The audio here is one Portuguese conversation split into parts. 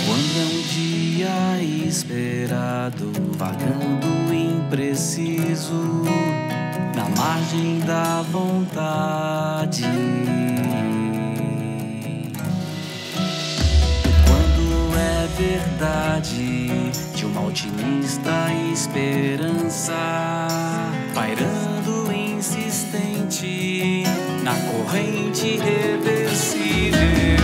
Quando é um dia esperado, vagando impreciso, na margem da vontade. Quando é verdade de uma otimista esperança, pairando insistente na corrente irreversível.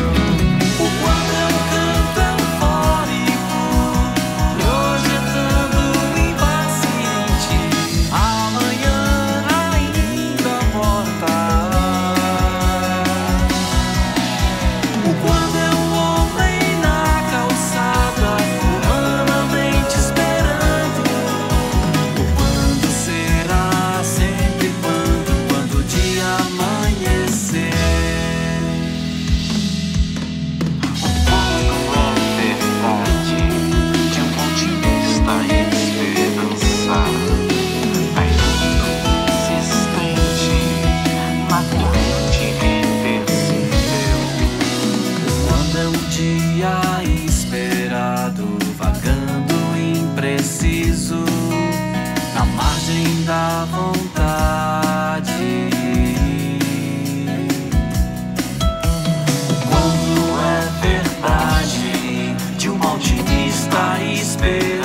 Dia esperado, vagando impreciso, na margem da vontade. Quando é verdade de uma otimista esperança,